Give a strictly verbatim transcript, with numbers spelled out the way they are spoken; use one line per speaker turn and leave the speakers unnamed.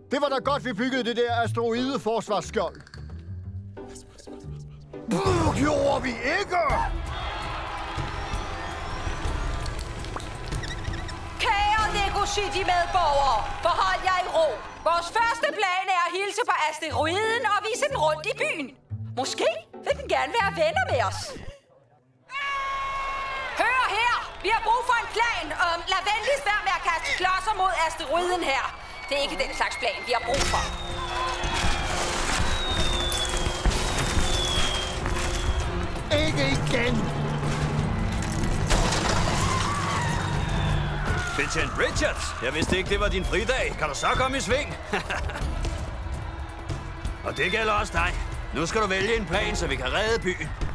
Det var da godt, vi byggede det der asteroide-forsvarsskjold. Det gjorde vi ikke!
Kære Lego City-medborgere, behold jer i ro. Vores første plan er at hilse på asteroiden og vise den rundt i byen. Måske vil den gerne være venner med os. Hør her! Vi har brug for en plan. Um, lad venligst være med at kaste klodser mod asteroiden her. Det er ikke den slags plan, vi har brug for.
Ikke igen!
Betjent Richards, jeg vidste ikke, det var din fridag. Kan du så komme i sving? Og det gælder også dig. Nu skal du vælge en plan, så vi kan redde byen.